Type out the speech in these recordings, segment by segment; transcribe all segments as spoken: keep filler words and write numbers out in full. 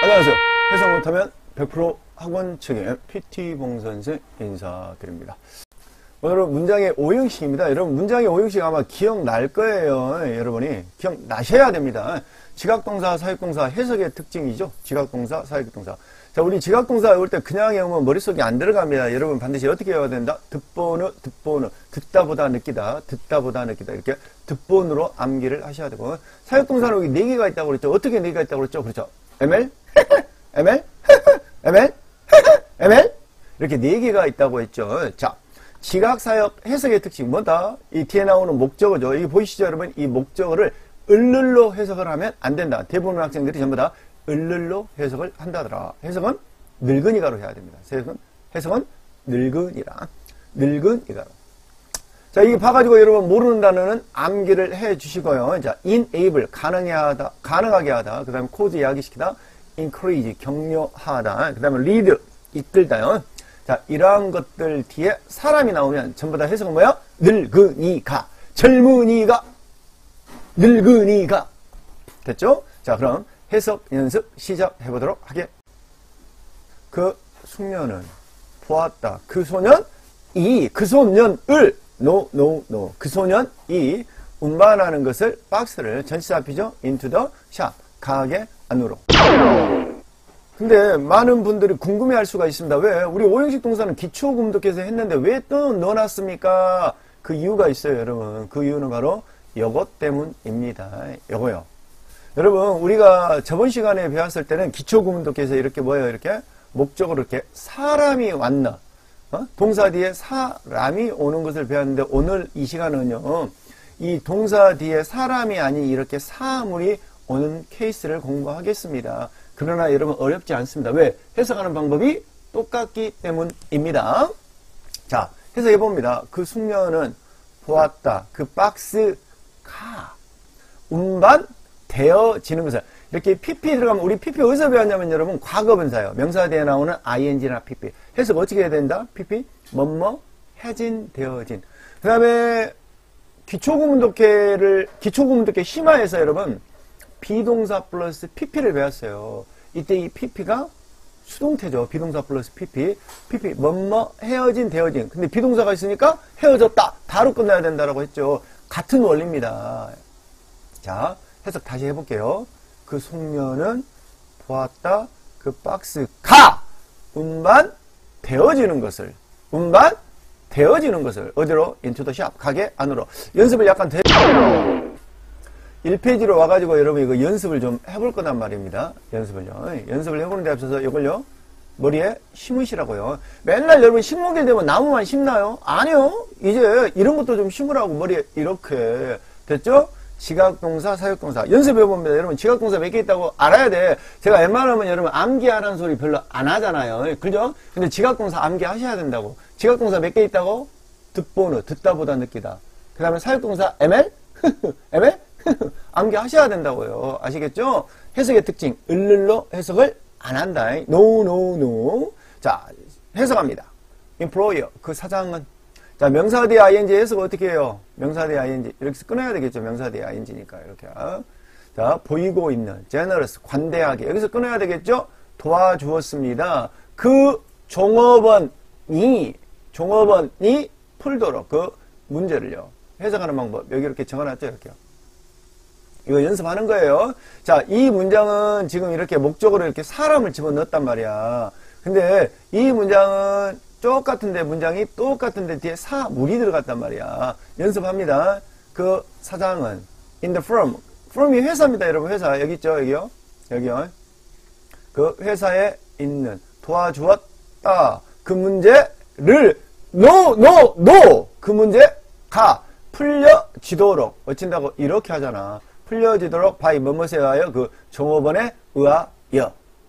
안녕하세요. 해석 못하면 백 퍼센트 학원 책임 피티봉 선생 인사드립니다. 오늘은 문장의 오형식입니다. 여러분 문장의 오형식 아마 기억날 거예요. 여러분이 기억나셔야 됩니다. 지각동사, 사역동사 해석의 특징이죠. 지각동사, 사역동사. 자, 우리 지각동사 외울 때 그냥 외우면 머릿속에 안 들어갑니다. 여러분 반드시 어떻게 외워야 된다? 듣보느, 듣보느, 듣다보다 느끼다, 듣다보다 느끼다. 이렇게 듣보느로 암기를 하셔야 되고. 사역동사는 여기 네 개가 있다고 그랬죠. 어떻게 네 개가 있다고 그랬죠? 그렇죠. 엠엘, 엠엘, 엠엘, 엠엘. 이렇게 네 개가 있다고 했죠. 자, 지각, 사역, 해석의 특징 뭐다? 이 뒤에 나오는 목적어죠. 이게 보이시죠, 여러분? 이 목적어를 을를로 해석을 하면 안 된다. 대부분 학생들이 전부 다 을를로 해석을 한다더라. 해석은 늙은이가로 해야 됩니다. 해석은, 해석은 늙은이라. 늙은이가로. 자, 이게 봐가지고 여러분 모르는 단어는 암기를 해 주시고요. 자, enable, 가능하게 하다, 가능하게 하다. 그 다음에 cause, 야기시키다. encourage, 격려하다. 그 다음에 lead, 이끌다요. 자, 이러한 것들 뒤에 사람이 나오면 전부 다 해석은 뭐야? 늙은이가, 젊은이가, 늙은이가. 됐죠? 자, 그럼 해석 연습 시작해 보도록 하게. 그 숙녀는 보았다. 그 소년 이, 그 소년을 no, no, no. 그 소년이 운반하는 것을 박스를 전치사 앞이죠. into the shop. 가게 안으로. 근데 많은 분들이 궁금해할 수가 있습니다. 왜? 우리 오형식 동사는 기초금독해서 했는데 왜 또 넣어놨습니까? 그 이유가 있어요, 여러분. 그 이유는 바로 요것 때문입니다. 요거요. 여러분, 우리가 저번 시간에 배웠을 때는 기초금독해서 이렇게 뭐예요? 이렇게 목적으로 이렇게 사람이 왔나? 어? 동사 뒤에 사람이 오는 것을 배웠는데 오늘 이 시간은요, 이 동사 뒤에 사람이 아닌 이렇게 사물이 오는 케이스를 공부하겠습니다. 그러나 여러분 어렵지 않습니다. 왜? 해석하는 방법이 똑같기 때문입니다. 자, 해석해 봅니다. 그 숙녀는 보았다. 그 박스가 운반되어지는 것을. 이렇게 피피 들어가면 우리 피피 어디서 배웠냐면 여러분 과거분사예요. 명사 뒤에 나오는 아이엔지나 피피. 해석 어떻게 해야 된다? 피피 뭐뭐 해진 되어진. 그 다음에 기초구문독해를 기초구문독해 심화해서 여러분 비동사 플러스 피피를 배웠어요. 이때 이 피피가 수동태죠. 비동사 플러스 피피. 피피, 뭐뭐, 헤어진, 되어진. 근데 비동사가 있으니까 헤어졌다. 다로 끝나야 된다라고 했죠. 같은 원리입니다. 자, 해석 다시 해볼게요. 그 숙녀는 보았다. 그 박스가 운반 되어지는 것을. 운반 되어지는 것을. 어디로? into the shop. 가게 안으로. 연습을 약간 되... 일 페이지로 와가지고 여러분 이거 연습을 좀 해볼 거란 말입니다. 연습을요. 연습을 해보는 데 앞서서 이걸요. 머리에 심으시라고요. 맨날 여러분 식목일 되면 나무만 심나요? 아니요. 이제 이런 것도 좀 심으라고 머리에 이렇게. 됐죠? 지각동사, 사역동사. 연습해봅니다. 여러분 지각동사 몇 개 있다고 알아야 돼. 제가 웬만하면 여러분 암기하라는 소리 별로 안 하잖아요. 그죠? 근데 지각동사 암기하셔야 된다고. 지각동사 몇 개 있다고? 듣보느, 듣다보다 느끼다. 그 다음에 사역동사 엠엘? 엠엘? 암기하셔야 된다고요. 아시겠죠? 해석의 특징. 을를로 해석을 안 한다. No, no, no. 자, 해석합니다. employer. 그 사장은. 자, 명사 뒤에 ing 해석 어떻게 해요? 명사 뒤에 ing. 이렇게 끊어야 되겠죠. 명사 뒤에 ing니까. 이렇게. 자, 보이고 있는. generous. 관대하게. 여기서 끊어야 되겠죠? 도와주었습니다. 그 종업원이, 종업원이 풀도록 그 문제를요. 해석하는 방법. 여기 이렇게 적어놨죠. 이렇게요. 이거 연습하는 거예요. 자, 이 문장은 지금 이렇게 목적으로 이렇게 사람을 집어넣었단 말이야. 근데 이 문장은 똑같은데 문장이 똑같은데 뒤에 사물이 들어갔단 말이야. 연습합니다. 그 사장은 in the firm. firm이 회사입니다, 여러분. 회사. 여기 있죠, 여기요. 여기요. 그 회사에 있는 도와주었다. 그 문제를 no, no, no. 그 문제가 풀려지도록 어친다고 이렇게 하잖아. 풀려지도록 바이 뭐뭐에 의하여 그 종업원에 의하여.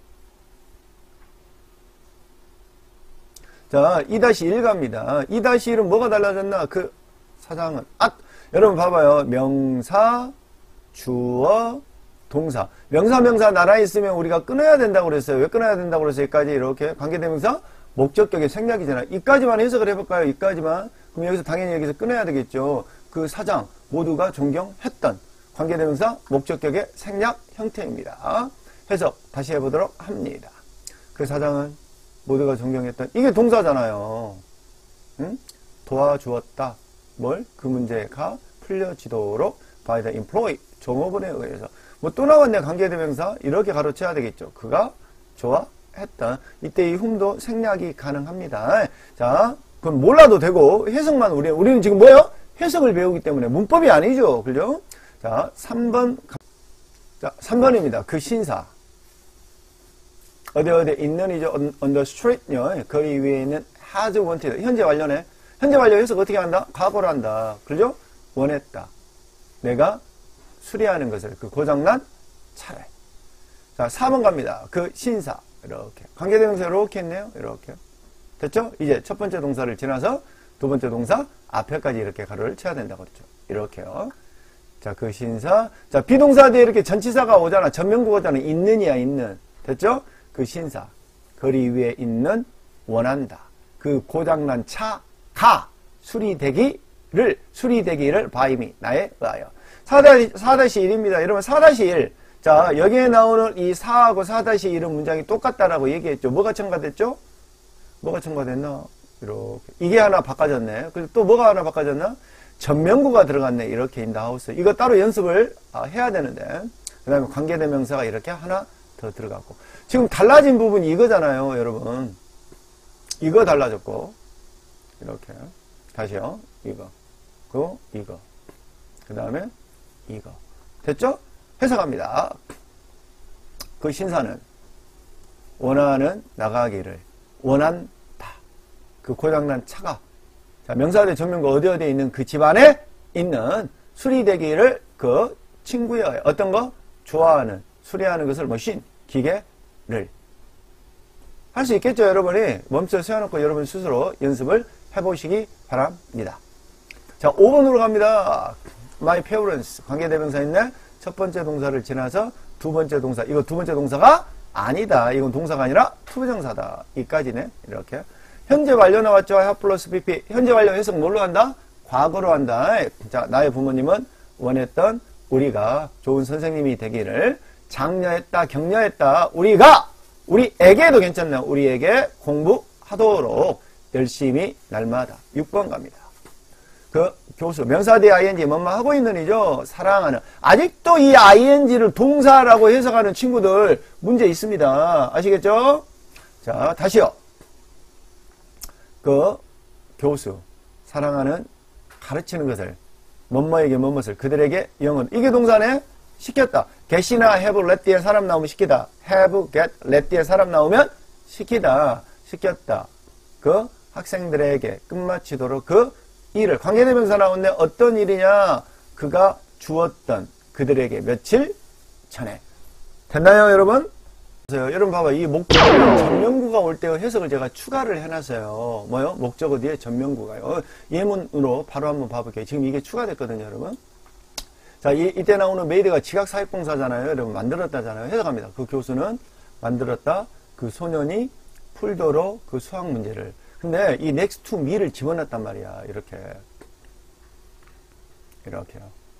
자, 이 일 갑니다. 이 일은 뭐가 달라졌나? 그 사장은 아, 여러분 봐봐요. 명사, 주어, 동사. 명사, 명사 나란히 있으면 우리가 끊어야 된다고 그랬어요. 왜 끊어야 된다고 그랬어요? 여기까지 이렇게 관계대명사, 목적격의 생략이잖아. 이까지만 해석을 해볼까요? 이까지만. 그럼 여기서 당연히 여기서 끊어야 되겠죠. 그 사장 모두가 존경했던 관계대명사 목적격의 생략 형태입니다. 해석 다시 해보도록 합니다. 그 사장은 모두가 존경했던, 이게 동사잖아요. 응? 도와주었다. 뭘? 그 문제가 풀려지도록 by the employee. 종업원에 의해서. 뭐 또 나왔네. 관계대명사. 이렇게 가로쳐야 되겠죠. 그가 좋아했던. 이때 이 whom도 생략이 가능합니다. 자, 그건 몰라도 되고 해석만 우리 우리는 지금 뭐예요? 해석을 배우기 때문에 문법이 아니죠. 그죠? 자, 삼 번. 자, 삼 번입니다. 그 신사. 어디 어디 있는이죠. on, on the street요. 거리 위에 있는 has wanted. 현재 완료네. 현재 완료 해석 어떻게 한다? 과거로 한다. 그죠? 원했다. 내가 수리하는 것을, 그 고장난 차를. 자, 사 번 갑니다. 그 신사. 이렇게. 관계대명사 이렇게 했네요. 이렇게. 됐죠? 이제 첫 번째 동사를 지나서 두 번째 동사 앞에까지 이렇게 가로를 쳐야 된다고 그랬죠. 이렇게요. 자, 그 신사. 자, 비동사 뒤에 이렇게 전치사가 오잖아. 전면국어잖아. 있는이야, 있는. 됐죠? 그 신사. 거리 위에 있는 원한다. 그 고장난 차가 수리되기를, 수리되기를 바이미, 나에 의하여. 사 다시 일입니다. 여러분, 사 다시 일. 자, 여기에 나오는 이 사하고 사 다시 일은 문장이 똑같다라고 얘기했죠. 뭐가 첨가됐죠? 뭐가 첨가됐나? 이렇게. 이게 하나 바꿔졌네. 그리고 또 뭐가 하나 바꿔졌나? 전면구가 들어갔네. 이렇게 in the house. 이거 따로 연습을 해야 되는데. 그 다음에 관계대명사가 이렇게 하나 더 들어갔고. 지금 달라진 부분이 이거잖아요, 여러분. 이거 달라졌고. 이렇게. 다시요. 이거. 그, 이거. 그 다음에 이거. 됐죠? 해석합니다. 그 신사는 원하는 나가기를 원한다. 그 고장난 차가. 자, 명사대 전면구 어디 어디에 있는 그 집안에 있는 수리되기를 그 친구여. 어떤 거? 좋아하는, 수리하는 것을 머신, 기계를. 할 수 있겠죠, 여러분이? 멈춰 세워놓고 여러분 스스로 연습을 해보시기 바랍니다. 자, 오 번으로 갑니다. My parents. 관계대명사 있네. 첫 번째 동사를 지나서 두 번째 동사. 이거 두 번째 동사가 아니다. 이건 동사가 아니라 투부정사다. 이까지네. 이렇게. 현재 완료 나왔죠? have 플러스 pp. 현재 완료 해석 뭘로 한다? 과거로 한다. 자, 나의 부모님은 원했던 우리가 좋은 선생님이 되기를 장려했다, 격려했다. 우리가, 우리에게도 괜찮네요. 우리에게 공부하도록 열심히 날마다. 육 번 갑니다. 그 교수, 명사 뒤에 아이엔지 뭐뭐 하고 있는 이죠. 사랑하는. 아직도 이 아이엔지를 동사라고 해석하는 친구들 문제 있습니다. 아시겠죠? 자, 다시요. 그 교수, 사랑하는, 가르치는 것을, 뭐뭐에게 뭐뭇을, 그들에게 영어를. 이게 동사네? 시켰다. get이나 have, let 뒤에 사람 나오면 시키다. have, get, let 뒤에 사람 나오면 시키다. 시켰다. 그 학생들에게 끝마치도록 그 일을. 관계대명사 나오는데 어떤 일이냐? 그가 주었던 그들에게 며칠 전에. 됐나요, 여러분? 여러분 봐봐. 이 목적어 전면구가 올 때 해석을 제가 추가를 해놨어요. 뭐요? 목적어 뒤에 전면구가요. 예문으로 바로 한번 봐볼게요. 지금 이게 추가됐거든요, 여러분. 자, 이, 이때 나오는 made가 지각사역동사잖아요. 여러분 만들었다잖아요. 해석합니다. 그 교수는 만들었다. 그 소년이 풀도록 그 수학 문제를. 근데 이 next to me를 집어넣었단 말이야. 이렇게. 이렇게요.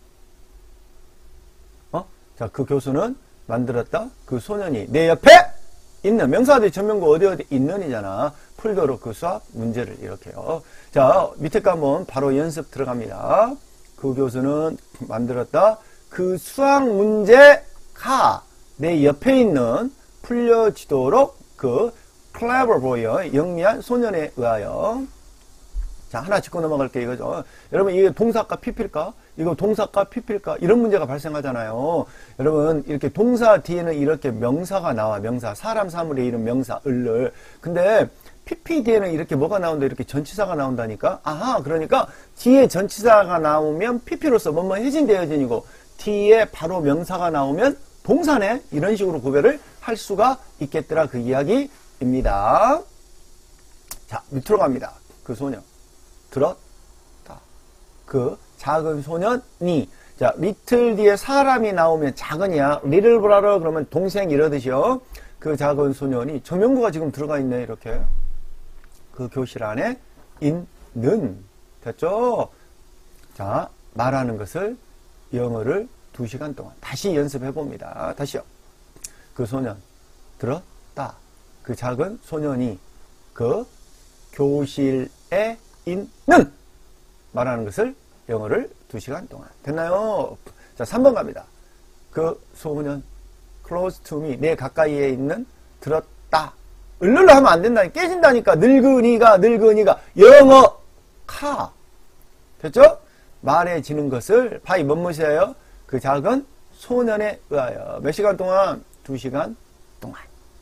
어? 자, 그 교수는 만들었다. 그 소년이 내 옆에 있는. 명사들이 전면구 어디 어디 있는이잖아. 풀도록 그 수학 문제를. 이렇게요. 자, 밑에 거 한번 바로 연습 들어갑니다. 그 교수는 만들었다. 그 수학 문제가 내 옆에 있는 풀려지도록 그 clever boy, 영리한 소년에 의하여. 자, 하나 짚고 넘어갈게요. 이거죠. 여러분, 이게 동사까 피필까? 이거 동사까 피필까? 이런 문제가 발생하잖아요. 여러분, 이렇게 동사 뒤에는 이렇게 명사가 나와. 명사. 사람, 사물의 이름, 명사, 을을. 근데 피피 뒤에는 이렇게 뭐가 나온다? 이렇게 전치사가 나온다니까? 아하, 그러니까 뒤에 전치사가 나오면 피피로서 뭐뭐 해진되어진이고 뒤에 바로 명사가 나오면 동사네? 이런 식으로 구별을 할 수가 있겠더라. 그 이야기입니다. 자, 밑으로 갑니다. 그 소년. 들었다. 그 작은 소년이. 자, 리틀 뒤에 사람이 나오면 작은이야. 리틀 브라더 그러면 동생 이러듯이요. 그 작은 소년이 전면구가 지금 들어가 있네. 이렇게. 그 교실 안에 있는. 됐죠? 자, 말하는 것을 영어를 두 시간 동안 다시 연습해 봅니다. 다시요. 그 소년 들었다. 그 작은 소년이 그 교실에 있는 말하는 것을 영어를 두 시간 동안. 됐나요? 자, 삼 번 갑니다. 그 소년 close to me 내 가까이에 있는 들었다. 을룰로 하면 안 된다니 깨진다니까. 늙은이가 늙은이가 영어 카 됐죠? 말해지는 것을 바이 뭔뭇이에요? 그 작은 소년에 의하여 몇 시간 동안? 두 시간 동안.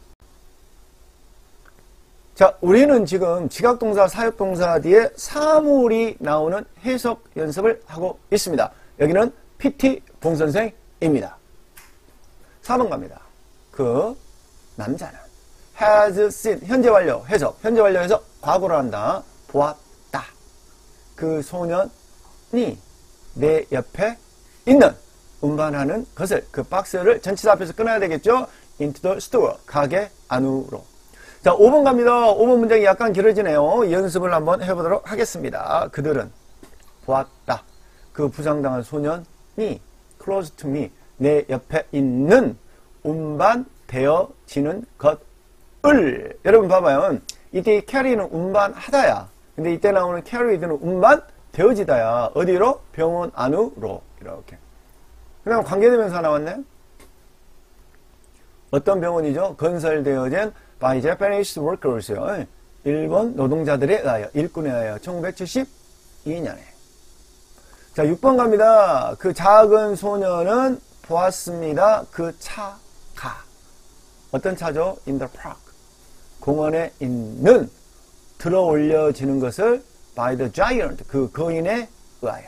자, 우리는 지금 지각동사, 사역동사 뒤에 사물이 나오는 해석 연습을 하고 있습니다. 여기는 피티 봉선생입니다. 사 번 갑니다. 그 남자는 has seen 현재 완료 해석 현재 완료 해석 과거로 한다. 보았다. 그 소년이 내 옆에 있는 운반하는 것을 그 박스를 전치사 앞에서 끊어야 되겠죠. into the store 가게 안으로. 자, 오 번 갑니다. 오 번 문장이 약간 길어지네요. 연습을 한번 해보도록 하겠습니다. 그들은 보았다. 그 부상당한 소년이 close to me 내 옆에 있는 운반되어지는 것을. 여러분 봐봐요. 이때 carry는 운반하다야. 근데 이때 나오는 carried는 운반되어지다야. 어디로? 병원 안으로. 이렇게. 그 다음 관계대명사 나왔네. 어떤 병원이죠? 건설되어진 by Japanese workers요. 일본 노동자들에 의하여, 일꾼에 의하여 천구백칠십이 년에. 자, 육 번 갑니다. 그 작은 소년은 보았습니다. 그 차가. 어떤 차죠? In the park. 공원에 있는 들어 올려지는 것을 by the giant. 그 거인에 의하여.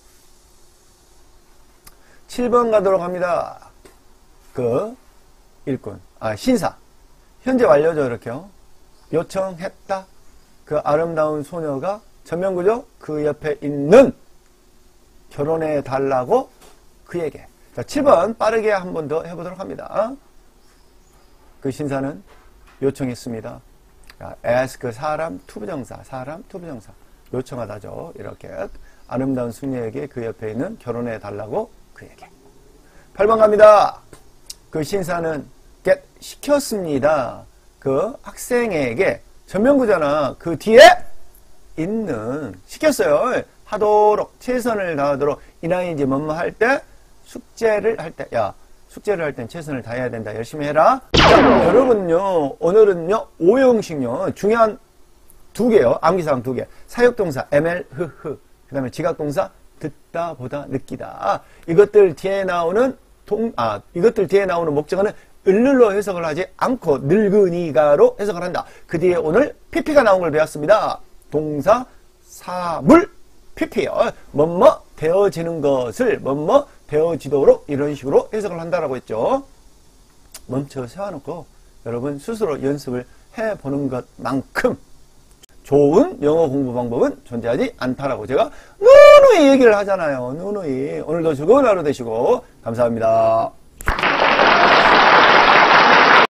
칠 번 가도록 합니다. 그 일꾼, 아, 신사. 현재 완료죠, 이렇게요. 요청했다. 그 아름다운 소녀가 전면구죠. 그 옆에 있는 결혼해 달라고 그에게. 자, 칠 번 빠르게 한 번 더 해보도록 합니다. 그 신사는 요청했습니다. 자, ask 사람 투부정사, 사람 투부정사. 요청하다죠. 이렇게 아름다운 숙녀에게 그 옆에 있는 결혼해 달라고 그에게. 팔 번 갑니다. 그 신사는 get 시켰습니다. 그 학생에게 전면구잖아. 그 뒤에 있는 시켰어요. 하도록 최선을 다하도록 이나이지 뭐뭐 할 때 숙제를 할 때 야 숙제를 할 땐 최선을 다해야 된다. 열심히 해라. 자, 여러분요 오늘은요 오형식요 중요한 두 개요. 암기사항 두 개. 사역동사 엠엘 흐흐 그 다음에 지각동사 듣다 보다 느끼다. 이것들 뒤에 나오는 동, 아, 이것들 뒤에 나오는 목적어는 을룰로 해석을 하지 않고 늙은이가로 해석을 한다. 그 뒤에 오늘 피피가 나온 걸 배웠습니다. 동사, 사물, 피피요. 뭐뭐 되어지는 것을 뭐뭐 되어지도록 이런 식으로 해석을 한다라고 했죠. 멈춰 세워놓고 여러분 스스로 연습을 해보는 것만큼 좋은 영어 공부 방법은 존재하지 않다라고 제가 누누이 얘기를 하잖아요. 누누이. 오늘도 즐거운 하루 되시고 감사합니다.